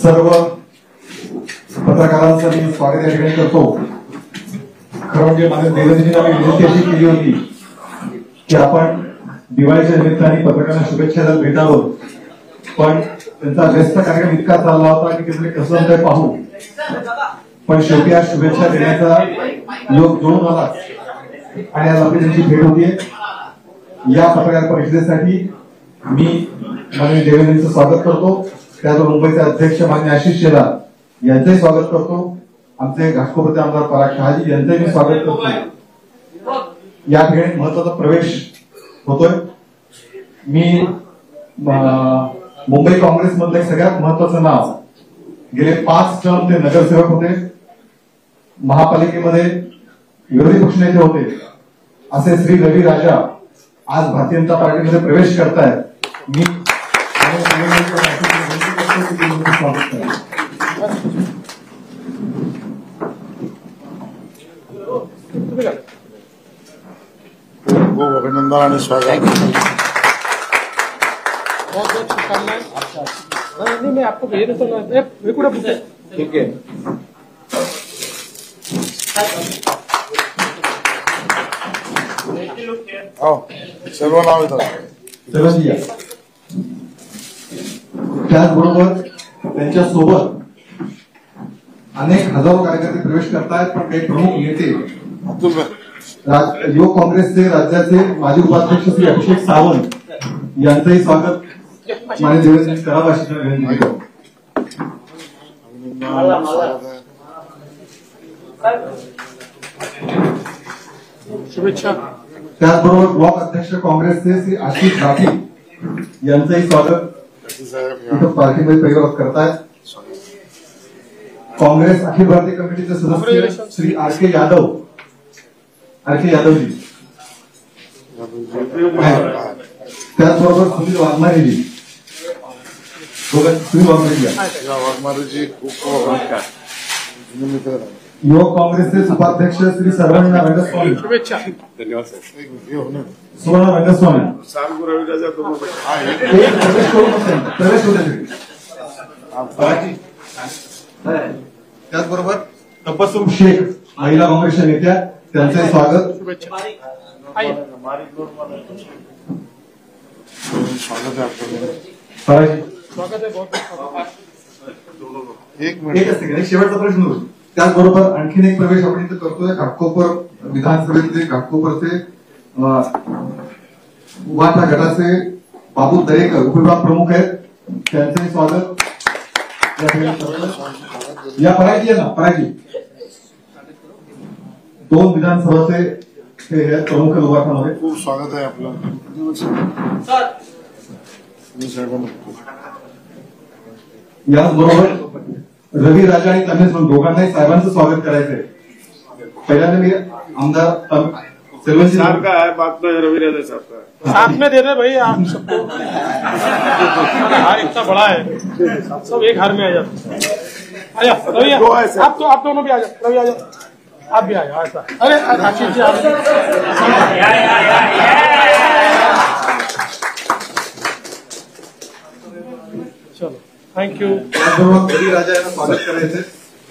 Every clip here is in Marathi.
सर्व पत्रकारांचं मी स्वागत या ठिकाणी करतो। खरं म्हणजे माझ्या देवेंद्रजींना मी विनंती अशी केली होती की आपण दिवाळीच्या निमित्ताने पत्रकारांना शुभेच्छा द्यायला भेटावं, पण त्यांचा व्यस्त कार्यक्रम इतका चालला होता की ते कसं ते पाहू, पण शेवटी आज शुभेच्छा देण्याचा योग जुळून आला आणि आज आपली त्यांची भेट होतीये। या पत्रकार परिषदेसाठी मी माननीय देवेंद्रजींचं स्वागत करतो, त्याचबरोबर मुंबईचे अध्यक्ष माननीय आशिष शेलार यांचंही स्वागत करतो, आमचे घाटकोपरचे आमदार पराग शहाजी यांचंही मी स्वागत करतो। या ठिकाणी महत्वाचा प्रवेश होतोय। मी मुंबई काँग्रेस मधलं सगळ्यात महत्वाचं नाव, गेले 5 टर्म ते नगरसेवक होते, महापालिकेमध्ये विरोधी पक्षनेते होते, असे श्री रवी राजा आज भारतीय जनता पार्टीमध्ये प्रवेश करतायत। मी अभिनंदन आणि स्वागत। बहुत बहुत शुभकामनाएं। नहीं मैं आपको भेज देता हूँ, ठीक है। सर्व नाव येतात त्याचबरोबर त्यांच्या सोबत अनेक हजारो कार्यकर्ते प्रवेश करतायत, पण काही प्रमुख नेते युवक काँग्रेसचे राज्याचे माजी उपाध्यक्ष श्री अभिषेक सावंत यांचंही स्वागत माननीय देवेंद्रजी करावं अशी विनंती करतो। शुभेच्छा। त्याचबरोबर ब्लॉक अध्यक्ष काँग्रेसचे श्री आशिष राठी यांचंही स्वागत पार्टीमध्ये परिवारात करतायत। काँग्रेस अखिल भारतीय कमिटीचे सदस्य श्री आर के यादवजी, त्याचबरोबर सुनील वाघमारेजी, युवक काँग्रेसचे उपाध्यक्ष श्री सर्वांना रंगस्वामी, शुभेच्छा। धन्यवाद सुवर्ण रंगस्वामी, प्रवेश होते। त्याचबरोबर तपस्सुम शेख महिला काँग्रेसच्या नेत्या, त्यांचे स्वागत। शुभेच्छा। स्वागत आहे आपलं। स्वागत आहे बहुत। एक मिनिट, शेवटचा प्रश्न होतो। त्याचबरोबर आणखीन एक प्रवेश आपण इथे करतोय, घाटकोपर विधानसभेचे घाटकोपरचे उभाटा गटाचे बाबू दरेकर उपविभाग प्रमुख आहेत, त्यांचंही स्वागत। या पराजी आहे ना, पराजी 2 विधानसभाचे प्रमुख उभाटामध्ये खूप स्वागत आहे आपलं। याचबरोबर रवी राजा आणि तमेश दोघांनाही साहेबांचं स्वागत करायचंय। पहिल्यांदा मी आमदार सेल्वंजी साहब का है, बात तो रवि राजा साहब का है। साथ में दे रहे भाई आप सबको, हार इतना बड़ा है, सब एक हार में आ जाते। आजा रवि, आप दोनों भी आ जाओ। रवि आ जाओ, आप भी आ जाओ। ऐसा अरे आशीष जी आप चलो, थैंक यू। रवी राजा यांना स्वागत करायचंय।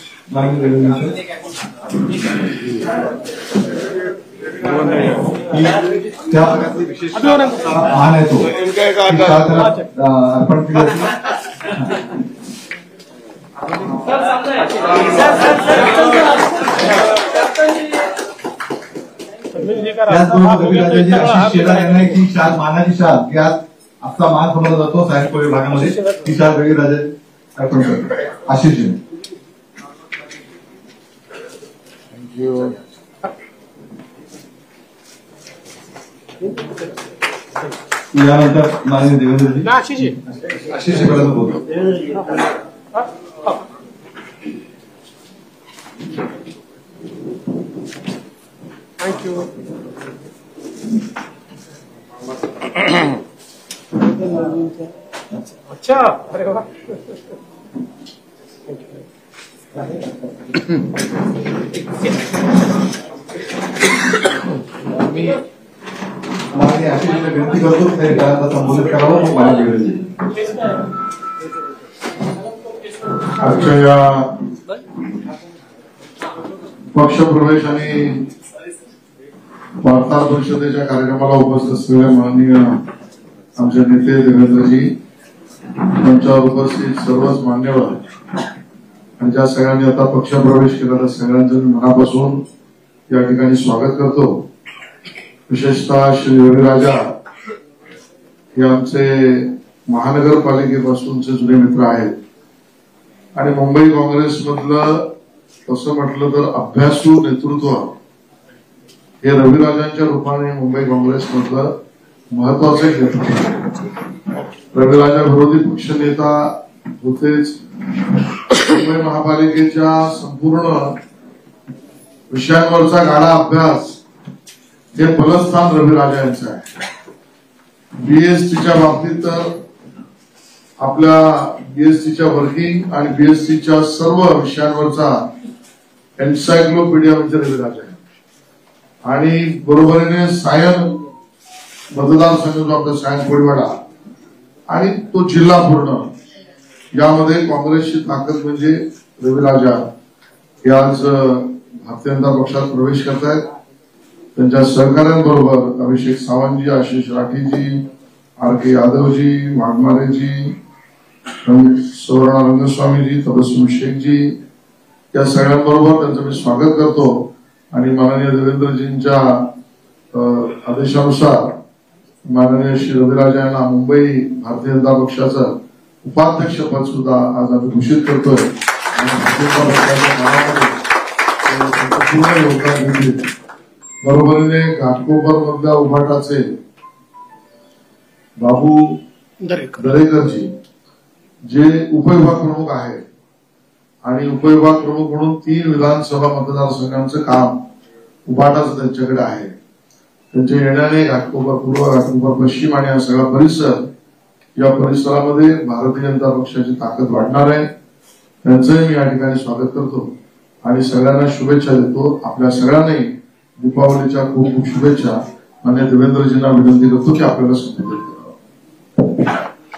त्या भागातली विशेष मान आहे तो अर्पण केलं। आशिष शेलार यांना एक शाल, मानाची शाल, की आज आपला मान समजला जातो सायन्स विभागामध्ये, ती शाल रवी राजा अर्पण करतो। आशिष जी थँक्यू। यानंतर माननीय देवेंद्रजी आशीष जी बोलतो। Thank you. अच्छा, अरे वाह। मी माननीय आशिषजीला विनंती करतो त्यांना संबोधित करावं, मग माननीय देवेंद्रजी। आजच्या या पक्षप्रवेश आणि वार्ताहर परिषदेच्या कार्यक्रमाला उपस्थित असलेल्या माननीय आमचे नेते देवेंद्रजी, मंचावर उपस्थित सर्वच मान्यवर आणि ज्या सगळ्यांनी आता पक्षप्रवेश केला त्या सगळ्यांचं मी मनापासून या ठिकाणी स्वागत करतो. विशेषतः श्री रविराजा हे आमचे महानगरपालिकेपासूनचे जुने मित्र आहेत आणि मुंबई काँग्रेसमधलं तसं म्हटलं तर अभ्यासू नेतृत्व हे रविराजांच्या रूपाने मुंबई काँग्रेसमधलं महत्वाचं एक नेतृत्व. रविराजा विरोधी पक्षनेता होतेच, मुंबई महापालिकेच्या संपूर्ण विषयांवरचा गाढा अभ्यास हे बलस्थान रविराजा यांचं आहे. बीएसटीच्या बाबतीत तर आपल्या बीएसटीच्या वर्किंग आणि बीएसटीच्या सर्व विषयांवरचा एन्सायक्लोपीडिया म्हणजे रविराजा आहे. आणि बरोबरीने सायन मतदारसंघ जो आपला सायन कोळीवाडा आणि तो जिल्हा पूर्ण यामध्ये काँग्रेसची ताकद म्हणजे रविराजा हे आज भारतीय जनता पक्षात प्रवेश करतायत. त्यांच्या सहकाऱ्यांबरोबर अभिषेक सावंतजी, आशिष राठीजी, आर के यादवजी, वाघमारेजी, सुवर्णा रंगस्वामीजी, तबस्सुम शेखजी या सगळ्यांबरोबर त्यांचं मी स्वागत करतो. आणि माननीय देवेंद्रजींच्या आदेशानुसार माननीय श्री रविराजा यांना मुंबई भारतीय जनता पक्षाचं उपाध्यक्ष पद सुद्धा आज आम्ही घोषित करतोय. पूर्ण योगदान दिले. बरोबरीने घाटकोपर मधल्या उभाटाचे बाबू दरेकरजी जे उपविभाग प्रमुख आहेत आणि उपविभाग प्रमुख म्हणून 3 विधानसभा मतदारसंघांचं काम उभाटाचं त्यांच्याकडे आहे. त्यांच्या येण्याने घाटकोपर पूर्व, घाटकोपर पश्चिम आणि हा सगळा परिसर, या परिसरामध्ये भारतीय जनता पक्षाची ताकद वाढणार आहे. त्यांचंही मी या ठिकाणी स्वागत करतो आणि सगळ्यांना शुभेच्छा देतो. आपल्या सगळ्यांनी दीपावलीच्या खूप खूप शुभेच्छा. आणि देवेंद्रजींना विनंती करतो की आपल्याला संबोधित करावं.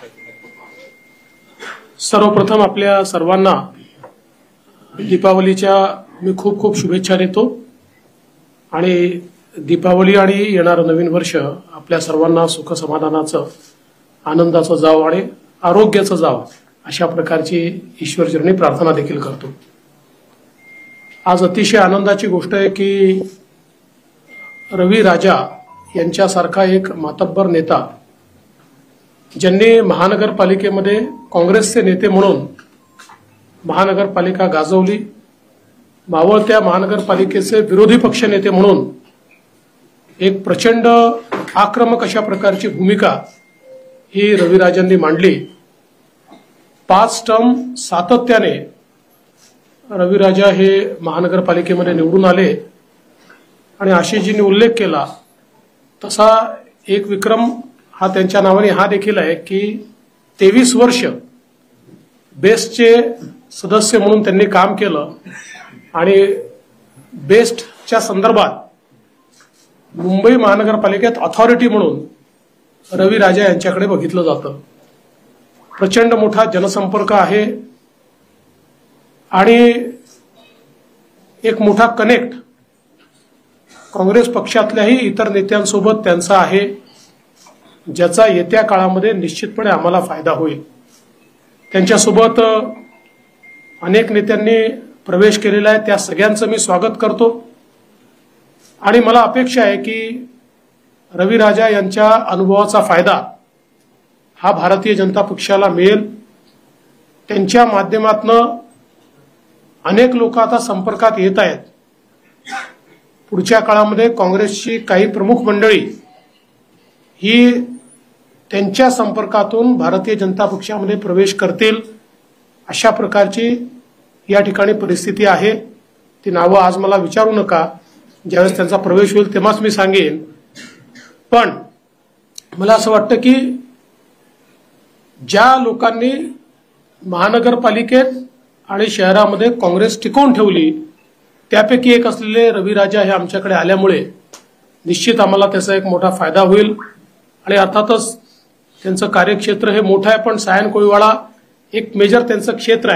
सर्वप्रथम आपल्या सर्वांना दीपावलीच्या मी खूप खूप शुभेच्छा देतो आणि दीपावली आणि येणारं नवीन वर्ष आपल्या सर्वांना सुख समाधानाचं, आनंदाचं जावं आणि आरोग्याचं जावं अशा प्रकारची ईश्वरचरणी प्रार्थना देखील करतो. आज अतिशय आनंदाची गोष्ट आहे की रवी राजा यांच्यासारखा एक मातब्बर नेता, ज्यांनी महानगरपालिकेमध्ये काँग्रेसचे नेते म्हणून महानगरपालिका गाजवली, मावळत्या महानगरपालिकेचे विरोधी पक्षनेते म्हणून एक प्रचंड आक्रमक अशा प्रकारची भूमिका ही रविराजांनी मांडली. 5 टर्म सातत्याने रविराजा हे महानगरपालिकेमध्ये निवडून आले आणि आशिषजींनी उल्लेख केला तसा एक विक्रम हा त्यांच्या नावाने हा देखील आहे की 23 वर्ष बेस्टचे सदस्य म्हणून त्यांनी काम केलं आणि बेस्टच्या संदर्भात मुंबई महानगरपालिकेत ऑथॉरिटी म्हणून रविराजा यांच्याकडे बघितलं जातं. प्रचंड मोठा जनसंपर्क आहे आणि एक मोठा कनेक्ट काँग्रेस पक्षातल्याही इतर नेत्यांसोबत त्यांचा आहे, ज्याचा येत्या काळामध्ये निश्चितपणे आम्हाला फायदा होईल. त्यांच्यासोबत अनेक नेत्यांनी प्रवेश केलेला आहे, त्या सगळ्यांचं मी स्वागत करतो आणि मला अपेक्षा आहे की रविराजा यांच्या अनुभवाचा फायदा हा भारतीय जनता पक्षाला मिळेल. त्यांच्या माध्यमातून अनेक लोक आता संपर्कात येत आहेत. पुढच्या काळामध्ये काँग्रेसची काही प्रमुख मंडळी ही त्यांच्या संपर्कातून भारतीय जनता पक्षामध्ये प्रवेश करतील अशा प्रकारची या ठिकाणी परिस्थिती आहे. ती नावं आज मला विचारू नका, ज्यावेळेस त्यांचा प्रवेश होईल तेव्हाच मी सांगेन. पण मला असं वाटतं की ज्या लोकांनी महानगरपालिकेत आणि शहरामध्ये काँग्रेस टिकवून ठेवली त्यापैकी एक असलेले रविराजा हे आमच्याकडे आल्यामुळे निश्चित आम्हाला त्याचा एक मोठा फायदा होईल. आणि अर्थातच त्यांचं कार्यक्षेत्र हे मोठं आहे, पण सायन कोळीवाडा एक मेजर त्यांचं क्षेत्र आहे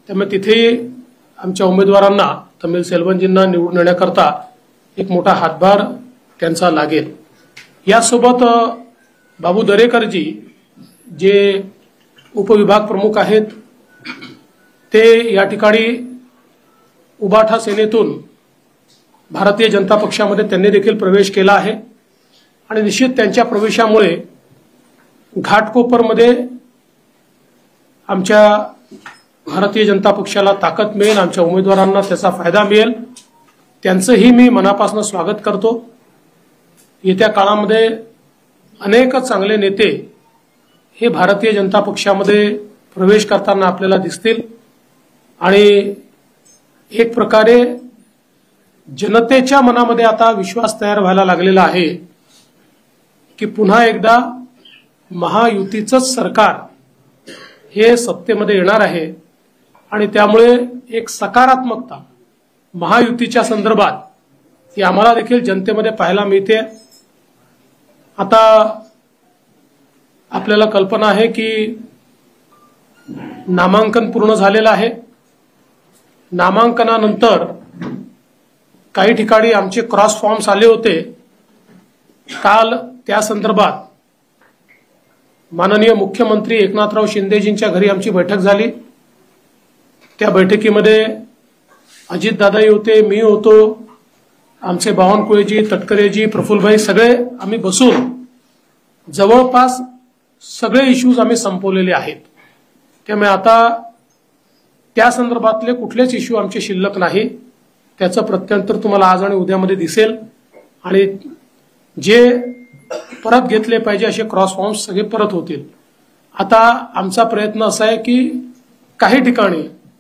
त्यामुळे तिथे आमच्या उमेदवारांना तमिल सेल्वनजींना निवडून येण्याकरता एक मोठा हातभार त्यांचा लागेल. यासोबत बाबू दरेकरजी जे उपविभाग प्रमुख आहेत ते या ठिकाणी उबाठा सेनेतून भारतीय जनता पक्षामध्ये त्यांनी देखील प्रवेश केला आहे आणि निश्चित त्यांच्या प्रवेशामुळे घाटकोपरमध्ये आमच्या भारतीय जनता पक्षाला ताकद मिळेल, आमच्या उमेदवारांना त्याचा फायदा मिळेल. त्यांचंही मी मनापासून स्वागत करतो. येत्या काळामध्ये अनेक चांगले नेते हे भारतीय जनता पक्षामध्ये प्रवेश करताना आपल्याला दिसतील आणि एक प्रकारे जनतेच्या मनामध्ये आता विश्वास तयार व्हायला लागलेला आहे की पुन्हा एकदा महायुतीचंच सरकार हे सत्तेमध्ये येणार आहे आणि त्यामुळे एक सकारात्मकता महायुतीच्या संदर्भात ती आम्हाला देखील जनतेमध्ये पाहायला मिळते. आता आपल्याला कल्पना आहे की नामांकन पूर्ण झालेलं आहे. नामांकनानंतर काही ठिकाणी आमचे क्रॉस फॉर्म्स आले होते. काल त्या संदर्भात माननीय मुख्यमंत्री एकनाथराव शिंदेजींच्या घरी आमची बैठक झाली. त्या बैठकीमध्ये अजितदादाही होते, मी होतो, आमचे बावनकुळेजी, तटकरेजी, प्रफुल्लभाई सगळे आम्ही बसून जवळपास सगळे इश्यूज आम्ही संपवलेले आहेत. त्यामुळे आता त्या संदर्भातले कुठलेच इश्यू आमचे शिल्लक नाही. त्याचं प्रत्यंतर तुम्हाला आज आणि उद्यामध्ये दिसेल आणि जे परत घेतले पाहिजे असे क्रॉस फॉर्म्स सगळे परत होतील. आता आमचा प्रयत्न असा आहे की काही ठिकाणी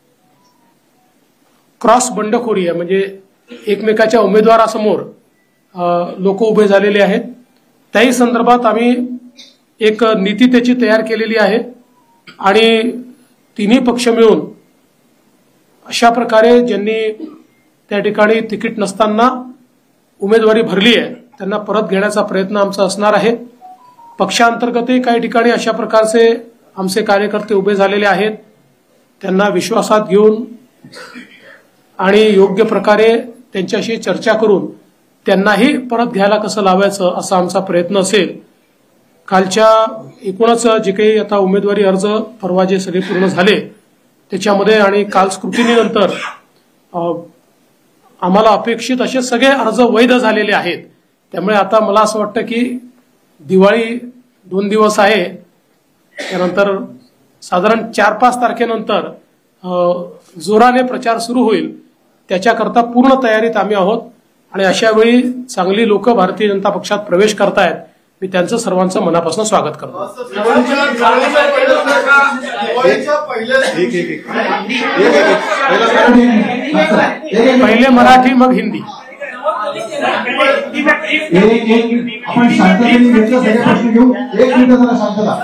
क्रॉस बंडखोरी आहे, म्हणजे एकमेकाच्या उमेदवारासमोर लोक उभे झालेले आहेत. त्याही संदर्भात आम्ही एक नीती त्याची तयार केलेली आहे आणि तिन्ही पक्ष मिळून अशा प्रकारे ज्यांनी त्या ठिकाणी तिकीट नसताना उमेदवारी भरली आहे त्यांना परत घेण्याचा प्रयत्न आमचा असणार आहे. पक्षांतर्गतही काही ठिकाणी अशा प्रकारचे आमचे कार्यकर्ते उभे झालेले आहेत. त्यांना विश्वासात घेऊन आणि योग्य प्रकारे त्यांच्याशी चर्चा करून त्यांनाही परत घ्यायला कसं लावायचं असा आमचा प्रयत्न असेल. कालच्या एकूणच जे काही आता उमेदवारी अर्ज परवा जे सगळे पूर्ण झाले त्याच्यामध्ये आणि काल स्क्रुटिनीनंतर आम्हाला अपेक्षित असे सगळे अर्ज वैध झालेले आहेत. त्यामुळे आता मला असं वाटतं की दिवाळी 2 दिवस आहे, त्यानंतर साधारण 4-5 तारखेनंतर जोराने प्रचार सुरू होईल. त्याच्याकरता पूर्ण तयारीत आम्ही आहोत आणि अशा वेळी चांगली लोक भारतीय जनता पक्षात प्रवेश करतायत. मी त्यांचं सर्वांचं मनापासून स्वागत करतो. पहिले मराठी मग हिंदी. आपण शांततेने घेतलं सगळे प्रश्न घेऊ. 1 मिनिट जरा शांतता.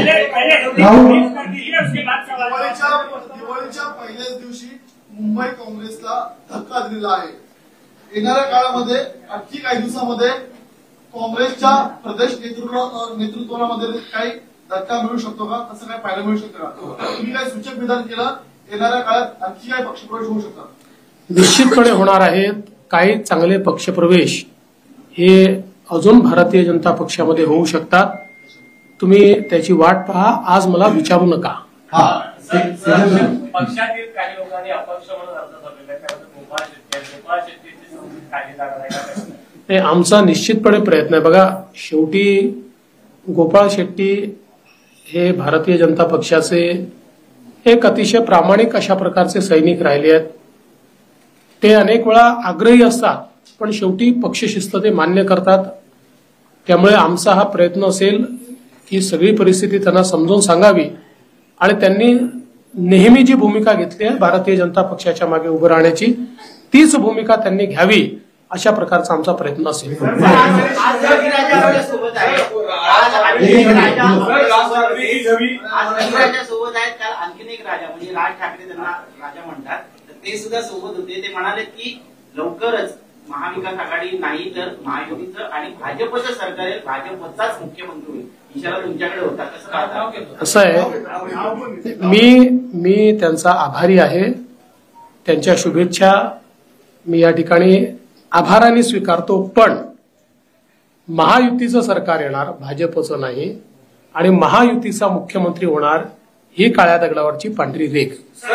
दिवाळीच्या पहिल्याच दिवशी मुंबई काँग्रेसला धक्का दिलेला आहे. येणाऱ्या काळामध्ये आणखी काही दिवसामध्ये काँग्रेसच्या प्रदेश नेतृत्वामध्ये काही धक्का मिळू शकतो का, असं काय पाहायला मिळू शकतं का? तुम्ही काय सूचक विधान केलं, येणाऱ्या काळात आणखी काय पक्षप्रवेश होऊ शकतात? निश्चितपणे होणार आहेत. काही चांगले पक्षप्रवेश हे अजून भारतीय जनता पक्षामध्ये होऊ शकतात. तुम्ही त्याची वाट पहा, आज मला विचारू नका. पक्षातील काही लोकांनी अपक्ष म्हणून अर्ज भरलेला आहे, गोपाळ शेट्टीची खाली जागा नाही. आमचा निश्चितपणे प्रयत्न आहे. बघा, शेवटी गोपाळ शेट्टी हे भारतीय जनता पक्षाचे एक अतिशय प्रामाणिक अशा प्रकारचे सैनिक राहिले आहेत. ते अनेक वेळा आग्रही असतात पण शेवटी पक्षशिस्त ते मान्य करतात. त्यामुळे आमचा हा प्रयत्न असेल की सगळी परिस्थिती त्यांना समजून सांगावी आणि त्यांनी नेहमी जी भूमिका घेतली आहे भारतीय जनता पक्षाच्या मागे उभं राहण्याची, तीच भूमिका त्यांनी घ्यावी अशा प्रकारचा आमचा प्रयत्न असेल. आणखीन एक राजा म्हणजे राज ठाकरे त्यांना राजा म्हणतात, ते सुद्धा सोबत होते. ते म्हणाले की लवकरच महाविकास आघाडी नाही तर महायुतीचं आणि भाजपचं सरकार येईल, भाजपचाच मुख्यमंत्री होईल. इशारा तुमच्याकडे होता, कसं पाहता? असं आहे, मी त्यांचा आभारी आहे. त्यांच्या शुभेच्छा मी या ठिकाणी आभाराने स्वीकारतो. पण महायुतीचं सरकार येणार, भाजपचं नाही, आणि महायुतीचा मुख्यमंत्री होणार ही काळ्या दगडावरची पांढरी रेघ.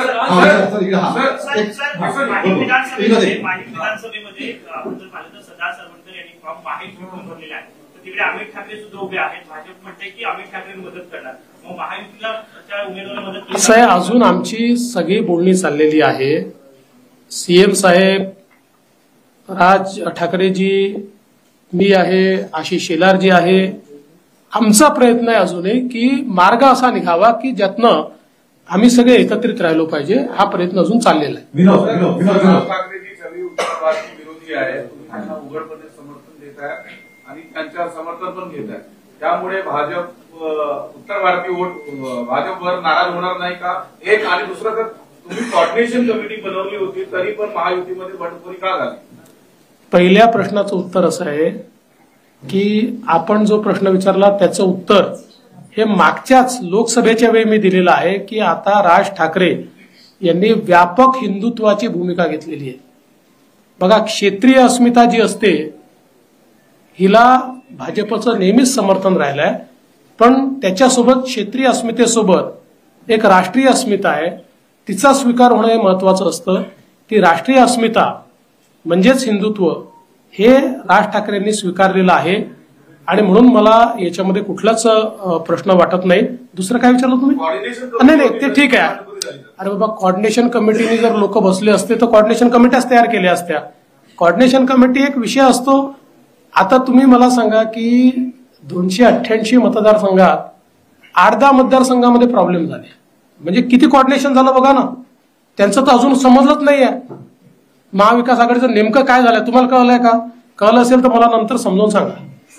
माहीम विधानसभेमध्ये आपण जर पाहिलं तर सरदार सरवणकर यांनी फॉर्म महायुतीतून भरलेला आहे. तर तिकडे अमित ठाकरे सुद्धा उभे आहेत. भाजप म्हणते की अमित ठाकरे मदत करणार, मग महायुतीला त्या उमेदवाराला मदत असं आहे, अजून आमची सगळी बोलणी चाललेली आहे. सीएम साहेब, राज ठाकरेजी, मी आहे, आशिष शेलारजी आहे. आमचा प्रयत्न आहे अजूनही की मार्ग असा निघावा की ज्यातनं आम्ही सगळे एकत्रित राहिलो पाहिजे. हा प्रयत्न अजून चाललेला आहे. ठाकरेजी सगळी उत्तरवादी विरोधी आहे, तुम्ही त्यांना उघडपणे समर्थन देत आहे आणि त्यांच्या समर्थन पण घेत आहे. त्यामुळे भाजप उत्तर भारतीय वोट भाजपवर नाराज होणार नाही का? एक, आणि दुसरं, तर तुम्ही कोऑर्डिनेशन कमिटी बनवली होती तरी पण महायुतीमध्ये बंडखोरी का झाली? पहिल्या प्रश्नाचं उत्तर असं आहे की आपण जो प्रश्न विचारला त्याचं उत्तर हे मागच्याच लोकसभेच्या वेळी मी दिलेलं आहे की आता राज ठाकरे यांनी व्यापक हिंदुत्वाची भूमिका घेतलेली आहे. बघा, क्षेत्रीय अस्मिता जी असते हिला भाजपचं नेहमीच समर्थन राहिलं आहे, पण त्याच्यासोबत क्षेत्रीय अस्मितेसोबत एक राष्ट्रीय अस्मिता आहे, तिचा स्वीकार होणं हे महत्वाचं असतं. ती राष्ट्रीय अस्मिता म्हणजेच हिंदुत्व हे राज ठाकरेंनी स्वीकारलेलं आहे आणि म्हणून मला याच्यामध्ये कुठलाच प्रश्न वाटत नाही. दुसरं काय विचारलं तुम्ही? नाही, ते ठीक आहे. अरे बाबा, कोऑर्डिनेशन कमिटीने जर लोक बसले असते तर कोऑर्डिनेशन कमिट्याच तयार केल्या असत्या. कोऑर्डिनेशन कमिटी एक विषय असतो. आता तुम्ही मला सांगा की 288 मतदारसंघात 8-10 मतदारसंघामध्ये प्रॉब्लेम झाले, म्हणजे किती कोऑर्डिनेशन झालं बघा ना. त्यांचं तर अजून समजलंच नाहीये महाविकास आघाडीचं नेमकं काय झालंय. तुम्हाला कळलंय का? कळलं असेल तर मला नंतर समजावून सांगा.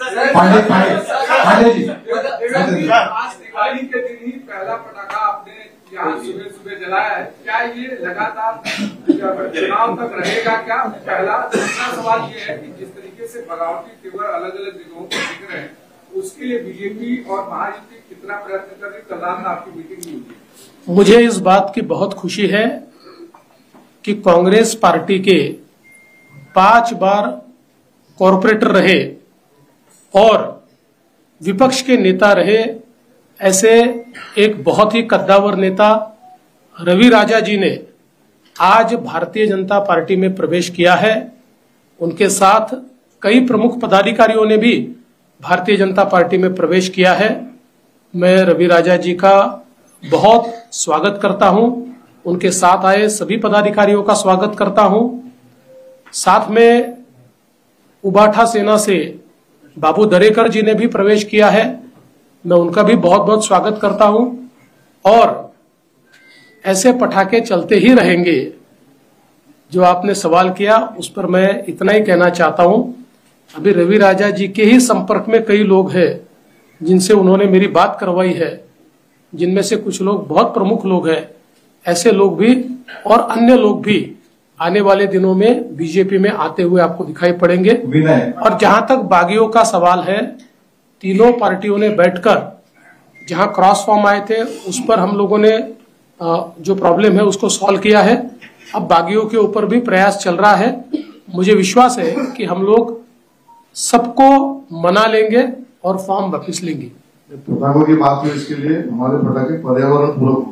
आज दिवाली के दिन ही पहला पटाखा आपने यहाँ सुबह सुबह जलाया है, क्या ये लगातार चुनाव तक रहेगा क्या? पहला. दूसरा सवाल ये है कि जिस तरीके से बगावती तेवर अलग अलग जगहों पर दिख रहे हैं, उसके लिए बीजेपी और महायुति कितना प्रयत्न कर रही? कल रात आपकी मीटिंग नहीं हुई. मुझे इस बात की बहुत खुशी है कि कांग्रेस पार्टी के 5 बार कॉरपोरेटर रहे और विपक्ष के नेता रहे ऐसे एक बहुत ही कद्दावर नेता रवि राजा जी ने आज भारतीय जनता पार्टी में प्रवेश किया है. उनके साथ कई प्रमुख पदाधिकारियों ने भी भारतीय जनता पार्टी में प्रवेश किया है. मैं रवि राजा जी का बहुत स्वागत करता हूं. उनके साथ आए सभी पदाधिकारियों का स्वागत करता हूं. साथ में उबाठा सेना से बाबू दरेकर जी ने भी प्रवेश किया है. मैं उनका भी बहुत बहुत स्वागत करता हूं. और ऐसे पटाखे चलते ही रहेंगे. जो आपने सवाल किया उस पर मैं इतना ही कहना चाहता हूं. अभी रवि राजा जी के ही संपर्क में कई लोग हैं जिनसे उन्होंने मेरी बात करवाई है, जिनमें से कुछ लोग बहुत प्रमुख लोग हैं. ऐसे लोग भी और अन्य लोग भी आने वाले दिनों में बीजेपी में आते हुए आपको दिखाई पड़ेंगे. और जहां तक बागियों का सवाल है, तीनों पार्टियों ने बैठकर जहां क्रॉस फॉर्म आए थे उस पर हम लोगों ने जो प्रॉब्लम है उसको सॉल्व किया है. अब बागियों के ऊपर भी प्रयास चल रहा है. मुझे विश्वास है कि हम लोग सबको मना लेंगे और फॉर्म वापिस लेंगे. पटाखों की बात हुई, इसके लिए हमारे पटाखे पर्यावरण पूरक होंगे.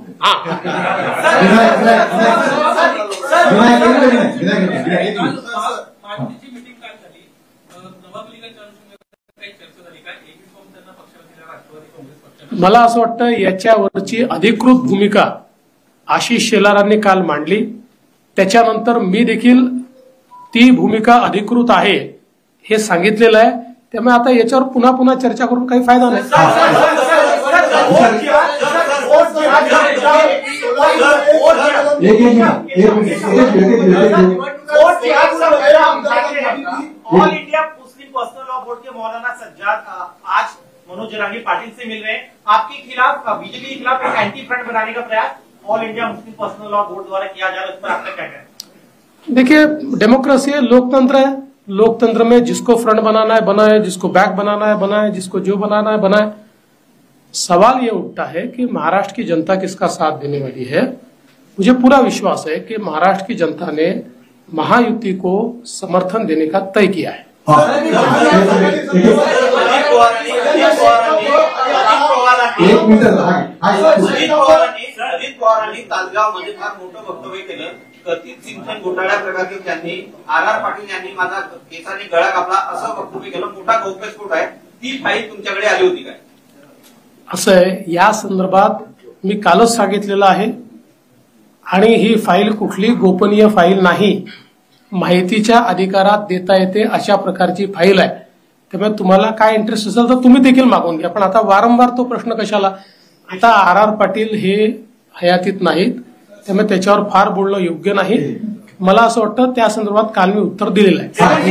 मला असं वाटतं याच्यावरची अधिकृत भूमिका आशिष शेलारांनी काल मांडली. त्याच्यानंतर मी देखील ती भूमिका अधिकृत आहे हे सांगितलेलं आहे. त्यामुळे आता याच्यावर पुन्हा पुन्हा चर्चा करून काही फायदा नाही. All India Muslim personal law board के मौलाना सज्जाद आज मनोज जरांगी पाटिल से मिल रहे हैं. आपके खिलाफ, बीजेपी के खिलाफ एक एंटी फ्रंट बनाने का प्रयास all India Muslim personal law board द्वारा किया जा रहा है, उस पर आपका क्या कहना है? देखिए, डेमोक्रेसी है, लोकतंत्र है. लोकतंत्र में जिसको फ्रंट बनाना है बनाए, जिसको बैक बनाना है बनाए, जिसको जो बनाना है बनाए. सवाल ये उठता है कि महाराष्ट्र की जनता किसका साथ देने वाली है। मुझे पूरा विश्वास है कि महाराष्ट्र की जनता ने महायुति को समर्थन देने का तय किया है। अजित पवारांनी तासगावमध्ये फार मोठं वक्तव्य केलं। कथित सिंचन घोटाळ्या प्रकरणी त्यांनी आर पाटील यांनी माझा केसाने गळा कापला असं वक्तव्य केलं। मोठा गौप्यस्फोट आहे। ती फाईल तुमच्याकडे आली होती काय? असं आहे, या संदर्भात मी कालच सांगितलेलं आहे आणि ही फाईल कुठली गोपनीय फाईल नाही, माहितीच्या अधिकारात देता येते अशा प्रकारची फाईल आहे। त्यामुळे तुम्हाला काय इंटरेस्ट असेल तर तुम्ही देखील मागून घ्या, पण आता वारंवार तो प्रश्न कशाला। आता आर पाटील हे हयातीत नाहीत, त्यामुळे त्याच्यावर फार बोलणं योग्य नाही। मला असं वाटतं त्या संदर्भात काल मी उत्तर दिलेलं आहे।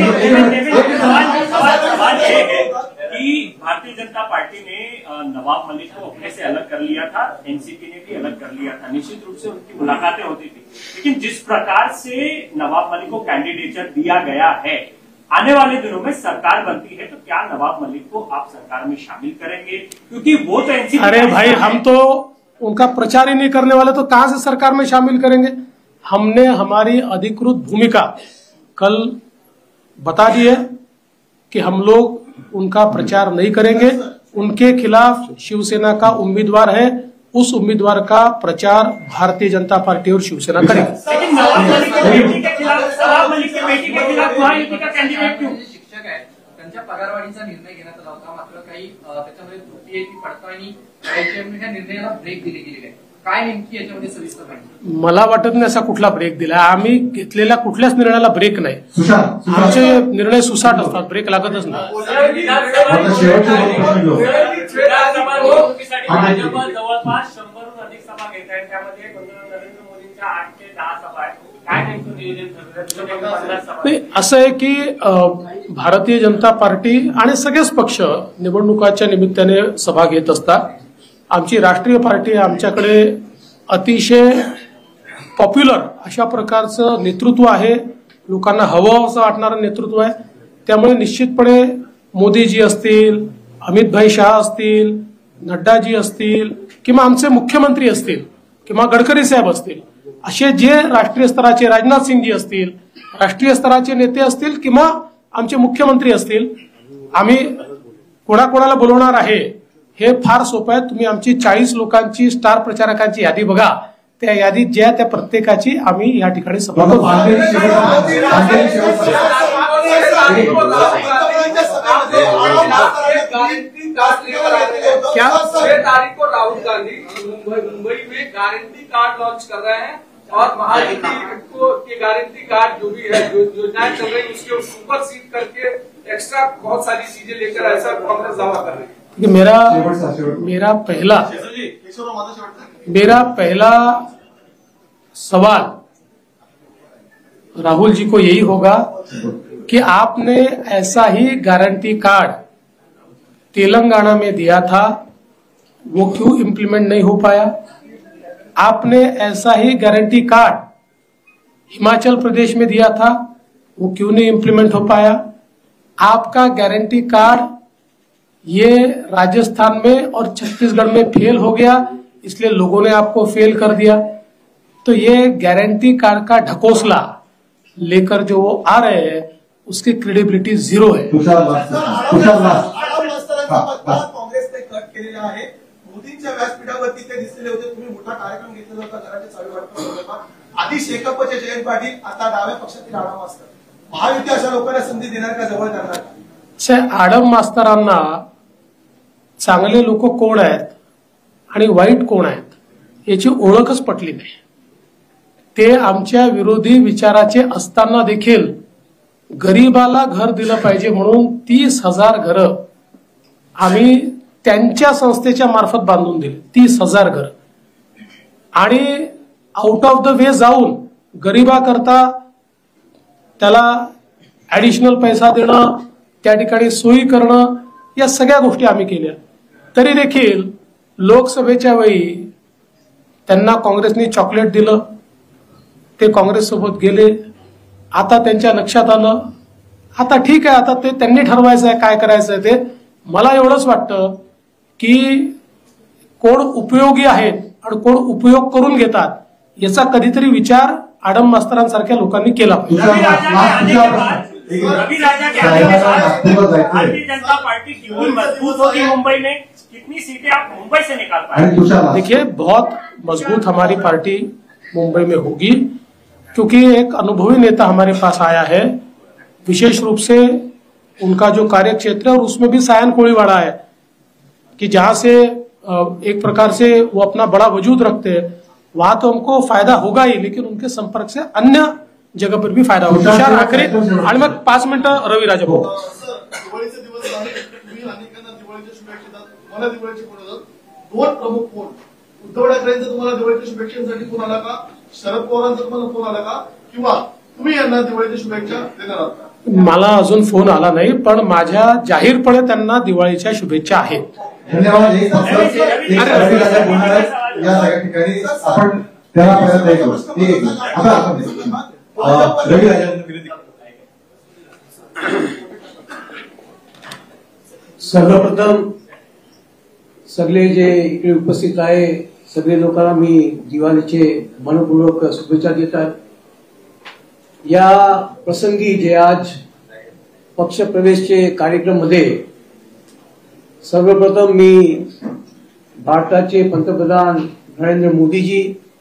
कि भारतीय जनता पार्टी ने नवाब मलिक को अपने से अलग कर लिया था, एनसीपी ने भी अलग कर लिया था, निश्चित रूप से उनकी मुलाकातें होती थी, लेकिन जिस प्रकार से नवाब मलिक को कैंडिडेचर दिया गया है, आने वाले दिनों में सरकार बनती है तो क्या नवाब मलिक को आप सरकार में शामिल करेंगे? क्योंकि वो तो एनसीपी। अरे भाई, हम तो उनका प्रचार ही नहीं करने वाले, तो कहां से सरकार में शामिल करेंगे। हमने हमारी अधिकृत भूमिका कल बता दी है कि हम लोग उनका प्रचार नहीं करेंगे। उनके खिलाफ शिवसेना का उम्मीदवार है, उस उम्मीदवार का प्रचार भारतीय जनता पार्टी और शिवसेना करेगी। लेकिन नवाब मलिक के बेटी के खिलाफ, नवाब मलिक के बेटी के खिलाफ महायुति का कैंडिडेट क्यों? शिक्षक आहे, त्यांच्या पगारवाढीचा निर्णय घेण्यात आला होता, मात्र काही त्याच्यामध्ये त्रुटी आहे, ती पडताळणी करायची आणि त्या निर्णयाला ब्रेक दिली गेली आहे। काय नेमकी याच्यामध्ये सविस्तर माहिती? मला वाटत नाही असा कुठला ब्रेक दिला। आम्ही घेतलेल्या कुठल्याच निर्णयाला ब्रेक नाही। आमचे निर्णय सुसाट असतात, ब्रेक लागतच नाही। भाजप जवळपास 100हून अधिक सभा घेत आहे, त्यामध्ये नरेंद्र मोदींच्या 8 ते 10 सभा आहेत। काय नेमकं नियोजन ठरलं? असं आहे की भारतीय जनता पार्टी आणि सगळेच पक्ष निवडणुकाच्या निमित्ताने सभा घेत असतात। आमची राष्ट्रीय पार्टी आमच्याकडे अतिशय पॉप्युलर अशा प्रकारचं नेतृत्व आहे, लोकांना हवं असं वाटणारं नेतृत्व आहे। त्यामुळे निश्चितपणे मोदीजी असतील, अमित भाई शाह असतील, नड्डाजी असतील, किंवा आमचे मुख्यमंत्री असतील, किंवा गडकरी साहेब असतील, असे जे राष्ट्रीय स्तराचे राजनाथ सिंगजी असतील, राष्ट्रीय स्तराचे नेते असतील, किंवा आमचे मुख्यमंत्री असतील, आम्ही कोणाकोणाला बोलवणार आहे हे फार सोपं आहे। तुम्ही आमची 40 लोकांची स्टार प्रचारकांची यादी बघा, त्या यादीत ज्या त्या प्रत्येकाची आम्ही या ठिकाणी सभा करू। क्या 6 तारीख को राहुल गांधी मुंबई में गारंटी कार्ड लॉन्च कर रहे हैं और महायुति को ये गारंटी कार्ड जो भी है, जो योजनाएं चल रही है, उसके ऊपर सीट करके एक्स्ट्रा बहुत सारी चीजें लेकर ऐसा कांग्रेस दावा कर रही है। मेरा पहला सवाल राहुल जी को यही होगा कि आपने ऐसा ही गारंटी कार्ड तेलंगाना में दिया था, वो क्यों इम्प्लीमेंट नहीं हो पाया। आपने ऐसा ही गारंटी कार्ड हिमाचल प्रदेश में दिया था, वो क्यों नहीं इम्प्लीमेंट हो पाया। आपका गारंटी कार्ड ये राजस्थान में और छत्तीसगढ़ में फेल हो गया, इसलिए लोगों ने आपको फेल कर दिया। तो ये गारंटी कार्ड का ढकोसला लेकर जो वो आ रहे हैं, उसकी क्रेडिबिलिटी 0 है। काँग्रेसने कट केलेला आहे। मोदींच्या व्यासपीठावरती ते दिसलेले होते, तुम्ही मोठा कार्यक्रम घेतलेला होता घराच्या चालू वाटपासंदर्भात। आधी शेकापचे जयंत पाटील, आता डाव्या पक्षातील आडम मास्तर, महायुती अशा लोकांना संधी देणार का, जवळ करणार का? आडम मास्तरांना चांगले लोक कोण आहेत आणि वाईट कोण आहेत याची ओळखच पटली नाही। ते आमच्या विरोधी विचाराचे असताना देखील गरीबाला घर दिलं पाहिजे म्हणून 30,000 घरं आम्ही त्यांच्या संस्थेच्या मार्फत बांधून दिली, 30,000 घरं। आणि आउट ऑफ द वे जाऊन गरीबाकरता त्याला ऍडिशनल पैसा देणं, त्या ठिकाणी सोयी करणं, या सगळ्या गोष्टी आम्ही केल्या। तरी देखील लोकसभेच्या वेळी त्यांना काँग्रेसने चॉकलेट दिलं, ते काँग्रेस सोबत गेले। आता त्यांच्या लक्षात आलं, आता ठीक आहे, आता ते त्यांनी ठरवायचं आहे काय करायचं आहे ते। मला एवढंच वाटतं की कोण उपयोगी आहेत आणि कोण उपयोग करून घेतात याचा कधीतरी विचार आडम मास्तरांसारख्या लोकांनी केला पाहिजे. रवि राजा के आने के बाद भारतीय जनता पार्टी की मजबूत होगी मुंबई में, कितनी सीटें आप मुंबई से निकाल पाए? देखिए, बहुत मजबूत हमारी पार्टी मुंबई में होगी क्योंकि एक अनुभवी नेता हमारे पास आया है, विशेष रूप से उनका जो कार्य क्षेत्र है और उसमें भी सायन कोळीवाड़ा है कि जहां से एक प्रकार से वो अपना बड़ा वजूद रखते हैं, वहां तो हमको फायदा होगा ही, लेकिन उनके संपर्क से अन्य जगह पर भी फायदा होगा. तुषार आखरे आणि मग 5 मिनिटं रवी राजा भाऊ. दिवाळीचे दिवस आहे, तुम्ही अनेकांना दिवाळीच्या शुभेच्छा देतात, मला दिवाळीची फोन येतात. 2 प्रमुख फोन, उद्धव ठाकरेंचा तुम्हाला दिवाळीच्या शुभेच्छांसाठी फोन आला का, शरद पवारांचा तुम्हाला फोन आला का, किंवा तुम्ही यांना दिवाळीच्या शुभेच्छा देणार आहात का? मला अजून फोन आला नाही, पण माझ्या जाहीरपणे त्यांना दिवाळीच्या शुभेच्छा आहेत. धन्यवाद. एक रवी राजा बोलणार आहेत या सगळ्या ठिकाणी आपण त्याला प्रयत्न करू. रवी राजांना विनंती. सर्वप्रथम सगळे जे इकडे उपस्थित आहे सगळे लोकांना मी दिवाळीचे मनपूर्वक शुभेच्छा देतात. या प्रसंगी जे आज पक्षप्रवेशचे कार्यक्रम मध्ये सर्वप्रथम मी भारताचे पंतप्रधान नरेंद्र मोदीजी,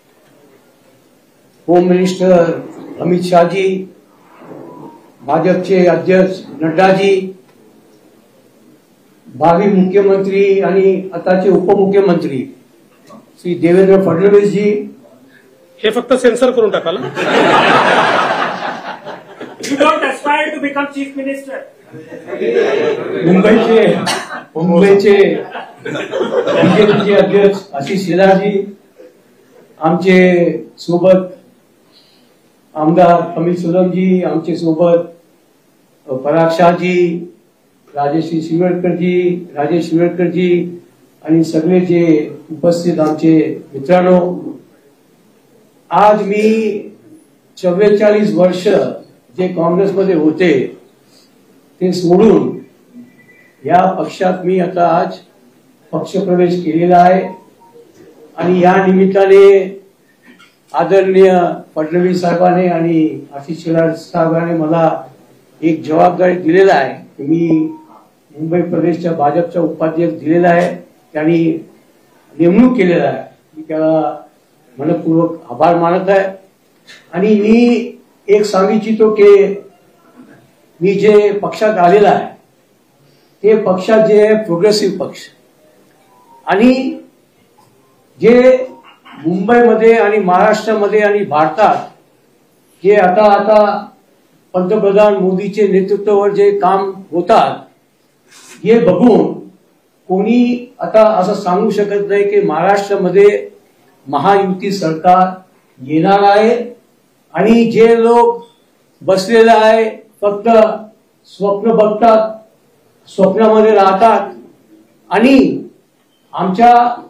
होम मिनिस्टर अमित शाहजी, भाजपचे अध्यक्ष नड्डाजी, भावी मुख्यमंत्री आणि आताचे उपमुख्यमंत्री श्री देवेंद्र फडणवीस जी, हे फक्त सेन्सर करून टाकाल. You don't aspire to become chief minister. मुंबईचे बीजेपीचे अध्यक्ष आशिष शेलारजी, आमचे सोबत आमदार कमिल सुलमजी, आमचे सोबत पराग शाहजी, राजेश शिरवडकरजी आणि सगळे जे उपस्थित आमचे मित्रांनो, आज मी 44 वर्ष जे काँग्रेसमध्ये होते ते सोडून या पक्षात मी आता आज पक्षप्रवेश केलेला आहे आणि या निमित्ताने आदरणीय फडणवीस साहेबांनी आणि आशिष शेलार साहेबांनी मला एक जबाबदारी दिलेला आहे. मी मुंबई प्रदेशच्या भाजपच्या उपाध्यक्ष दिलेला आहे, त्यांनी नेमणूक केलेला आहे. मी त्याला मनपूर्वक आभार मानत आहे. आणि मी एक सांगू इच्छितो की मी जे पक्षात आलेला आहे ते पक्षात जे प्रोग्रेसिव्ह पक्ष आणि जे मुंबईमध्ये आणि महाराष्ट्रामध्ये आणि भारतात जे आता पंतप्रधान मोदीचे नेतृत्वावर जे काम होतात हे बघून कोणी आता असं सांगू शकत नाही की महाराष्ट्रामध्ये महायुती सरकार येणार आहे. आणि जे लोक बसलेले आहे फक्त स्वप्न बघतात, स्वप्नामध्ये राहतात आणि आमच्या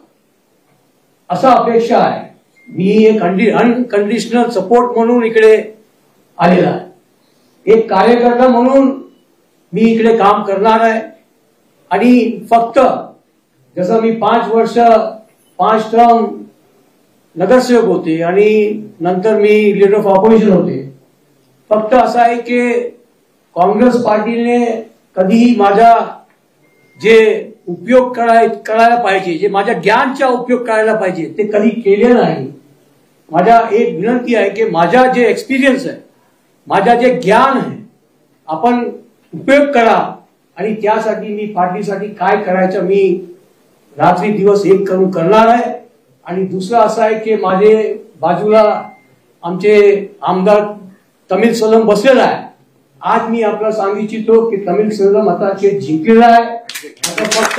असा अपेक्षा आहे. मी एक अनकंडिशनल सपोर्ट म्हणून इकडे आलेला आहे, एक कार्यकर्ता म्हणून मी इकडे काम करणार आहे. आणि फक्त जसं मी 5 वर्ष 5 टर्म नगरसेवक होते आणि नंतर मी लीडर ऑफ ऑपोजिशन होते. फक्त असं आहे की काँग्रेस पार्टीने कधीही माझा जे उपयोग करायला पाहिजे, जे माझ्या ज्ञानचा उपयोग करायला पाहिजे ते कधी केले नाही. माझा एक विनंती आहे की माझा जे एक्सपिरियन्स आहे, माझा जे ज्ञान आहे, आपण उपयोग करा. आणि त्यासाठी मी पार्टीसाठी काय करायचं मी रात्री दिवस एक करून करणार आहे. आणि दुसरं असं आहे की माझे बाजूला आमचे आमदार कमिल सलम बसलेला आहे. आज मी आपल्याला सांगू इच्छितो की कमिल सलम आता जिंकलेला आहे. आता फक्त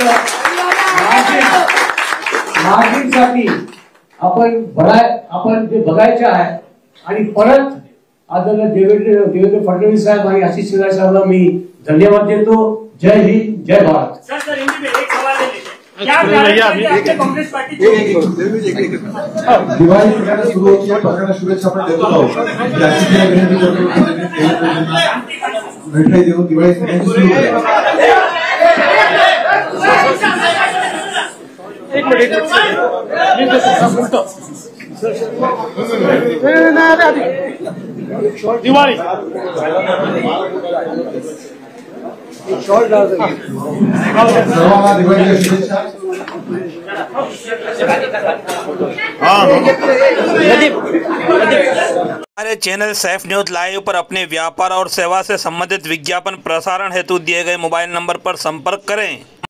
मार्जिनसाठी आपण जे बघायचे आहे. आणि परत आदरणीय देवेंद्र फडणवीस साहेब आणि आशिष शेलार साहेबांना मी धन्यवाद देतो. जय हिंद, जय भारत. सर हिंदी में एक सवाल है, क्या कांग्रेस पार्टी दिवाळी सगळ्यांना सुरू होती आहे, सगळ्यांना शुभेच्छा आपण देतो आहोत. मिठाई देऊन दिवाळी सगळ्यांची सुरू मिनट प्लीज दिवाळी सर्वांना दिवाळीच्या शुभेच्छा. हमारे चैनल सैफ न्यूज लाइव पर अपने व्यापार और सेवा से संबंधित विज्ञापन प्रसारण हेतु दिए गए मोबाइल नंबर पर संपर्क करें.